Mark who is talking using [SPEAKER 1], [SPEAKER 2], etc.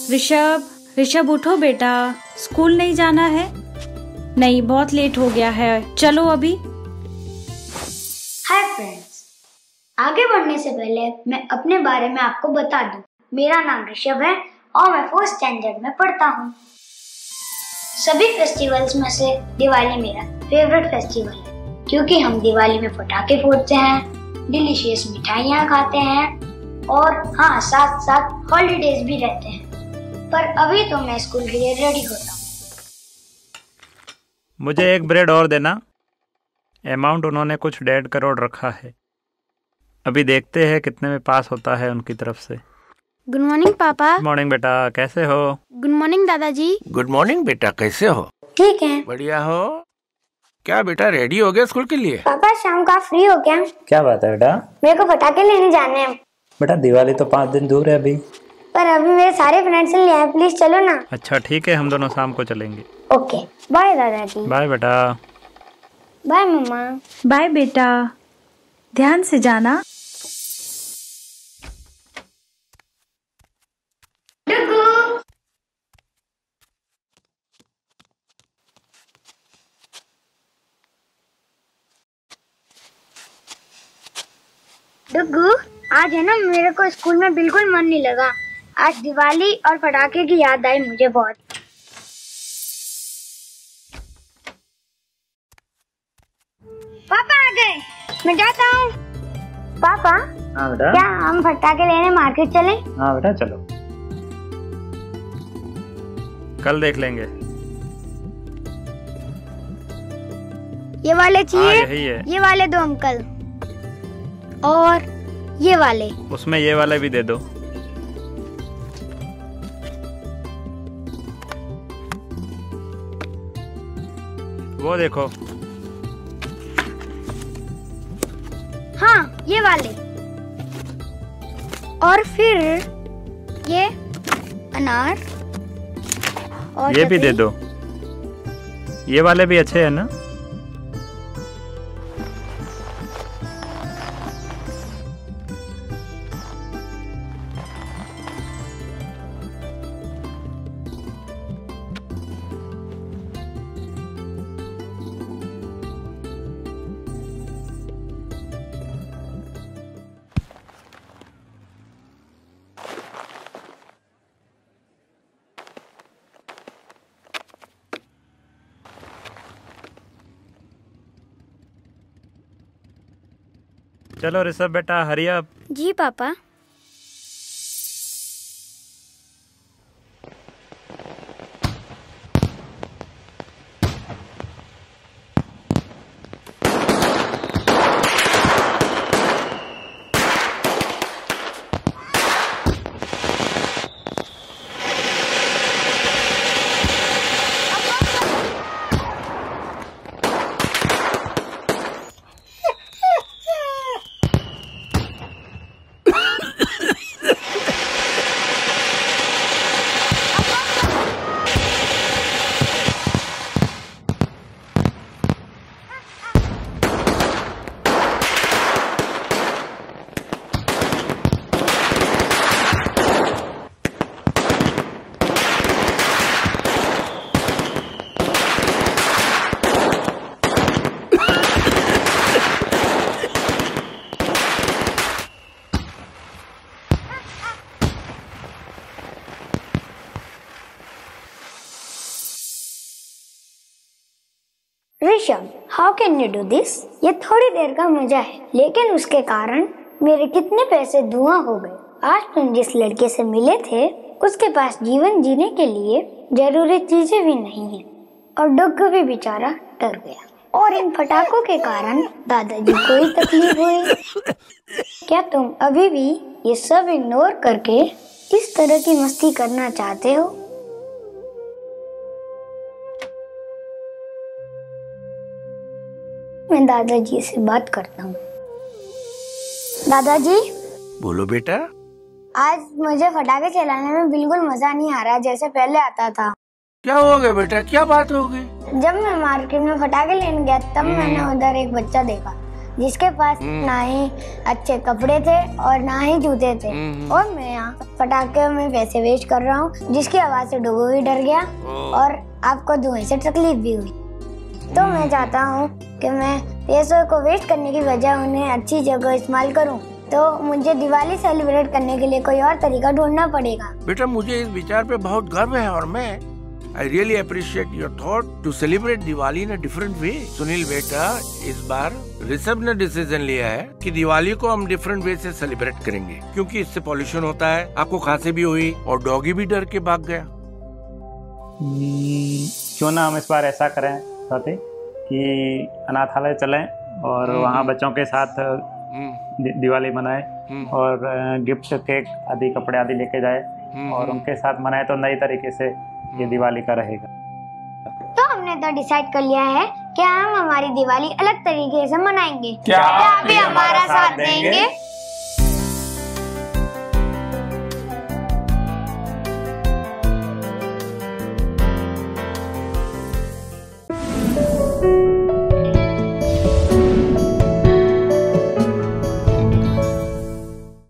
[SPEAKER 1] ऋषभ, ऋषभ उठो बेटा, स्कूल नहीं जाना है? नहीं, बहुत लेट हो गया है, चलो अभी।
[SPEAKER 2] हाय फ्रेंड्स, आगे बढ़ने से पहले मैं अपने बारे में आपको बता दूं। मेरा नाम ऋषभ है और मैं 4th स्टैंडर्ड में पढ़ता हूँ। सभी फेस्टिवल्स में से दिवाली मेरा फेवरेट फेस्टिवल है, क्योंकि हम दिवाली में पटाखे फोड़ते हैं, डिलीशियस मिठाइयाँ खाते हैं और हाँ, साथ साथ हॉलीडेज भी रहते हैं। पर अभी तो मैं स्कूल के लिए रेडी होता हूँ।
[SPEAKER 3] मुझे एक ब्रेड और देना। अमाउंट उन्होंने कुछ 1.5 करोड़ रखा है, अभी देखते हैं कितने में पास होता है उनकी तरफ से।
[SPEAKER 4] गुड मॉर्निंग पापा।
[SPEAKER 3] गुड मॉर्निंग बेटा, कैसे हो?
[SPEAKER 4] गुड मॉर्निंग दादाजी।
[SPEAKER 5] गुड मॉर्निंग बेटा, कैसे हो?
[SPEAKER 2] ठीक है।
[SPEAKER 5] बढ़िया हो? क्या बेटा रेडी हो गए स्कूल के लिए?
[SPEAKER 2] पापा शाम का फ्री हो क्या?
[SPEAKER 6] क्या बात है बेटा?
[SPEAKER 2] मेरे को पटाखे लेने जाने हैं।
[SPEAKER 6] बेटा दिवाली तो 5 दिन दूर है अभी।
[SPEAKER 2] पर अभी मेरे सारे फ्रेंड्स ले आए, प्लीज चलो ना।
[SPEAKER 3] अच्छा ठीक है, हम दोनों शाम को चलेंगे।
[SPEAKER 2] ओके, बाय दादाजी।
[SPEAKER 3] बाय बेटा।
[SPEAKER 2] बाय मम्मा।
[SPEAKER 1] बाय बेटा, ध्यान से जाना।
[SPEAKER 2] डुगू, आज है ना, मेरे को स्कूल में बिल्कुल मन नहीं लगा। आज दिवाली और पटाखे की याद आई मुझे बहुत। पापा आ गए, मैं जाता हूँ। पापा,
[SPEAKER 6] हाँ बेटा।
[SPEAKER 2] क्या हम पटाखे लेने मार्केट चलें?
[SPEAKER 6] हाँ बेटा चलो।
[SPEAKER 3] कल देख लेंगे।
[SPEAKER 2] ये वाले चाहिए?
[SPEAKER 3] यही है।
[SPEAKER 2] ये वाले दो अंकल, और ये वाले।
[SPEAKER 3] उसमें ये वाले भी दे दो। वो देखो।
[SPEAKER 2] हाँ, ये वाले। और फिर ये अनार और
[SPEAKER 3] ये भी दे दो। ये वाले भी अच्छे हैं ना? चलो ऋषभ बेटा, हरी अप।
[SPEAKER 2] जी पापा। Rishabh, how can you do this? ये थोड़ी देर का मजा है, लेकिन उसके कारण मेरे कितने पैसे धुआं हो गए। आज तुम जिस लड़के से मिले थे, उसके पास जीवन जीने के लिए जरूरी चीजें भी नहीं है, और डुग्गू भी बेचारा डर गया। और इन पटाखों के कारण दादाजी को ही तकलीफ हुई। क्या तुम अभी भी ये सब इग्नोर करके इस तरह की मस्ती करना चाहते हो? मैं दादाजी से बात करता हूँ। दादाजी।
[SPEAKER 5] बोलो बेटा।
[SPEAKER 2] आज मुझे पटाखे चलाने में बिल्कुल मजा नहीं आ रहा जैसे पहले आता था।
[SPEAKER 5] क्या हो गया बेटा, क्या बात हो गई?
[SPEAKER 2] जब मैं मार्केट में पटाखे लेने गया तब मैंने उधर एक बच्चा देखा जिसके पास ना ही अच्छे कपड़े थे और ना ही जूते थे। और मैं यहाँ पटाखे में पैसे वेस्ट कर रहा हूँ, जिसकी आवाज से डोगो भी डर गया और आपको धुएं से तकलीफ भी हुई। तो मैं चाहता हूँ कि मैं पैसों को वेस्ट करने की बजाय उन्हें अच्छी जगह इस्तेमाल करूँ। तो मुझे दिवाली सेलिब्रेट करने के लिए कोई और तरीका ढूंढना पड़ेगा।
[SPEAKER 5] बेटा मुझे इस विचार पे बहुत गर्व है और मैं I really appreciate your thought to celebrate Diwali in a different way। Sunil बेटा, इस बार ऋषभ ने डिसीजन लिया है कि दिवाली को हम डिफरेंट वे से सेलिब्रेट करेंगे, क्योंकि इससे पॉल्यूशन होता है, आपको खांसी भी हुई और डॉगी भी डर के भाग गया।
[SPEAKER 6] क्यों ना हम इस बार ऐसा करें साथी कि अनाथालय चलें और वहाँ बच्चों के साथ दिवाली मनाएं और गिफ्ट, केक आदि, कपड़े आदि लेके जाए और उनके साथ मनाएं तो नई तरीके से ये दिवाली का रहेगा।
[SPEAKER 2] तो हमने तो डिसाइड कर लिया है कि हम हमारी दिवाली अलग तरीके से मनाएंगे।
[SPEAKER 6] क्या
[SPEAKER 2] आप भी हमारा साथ देंगे?